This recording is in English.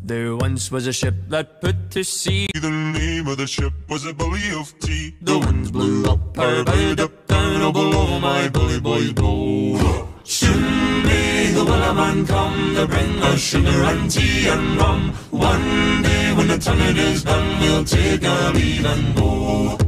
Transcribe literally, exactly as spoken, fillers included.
There once was a ship that put to sea. The name of the ship was a Bully of Tea. The winds blew up her bow, up down, oh below my bully boys blow. Soon may the Wellerman come to bring us sugar and tea and rum. One day when the tonguing is done, we'll take our leave and go.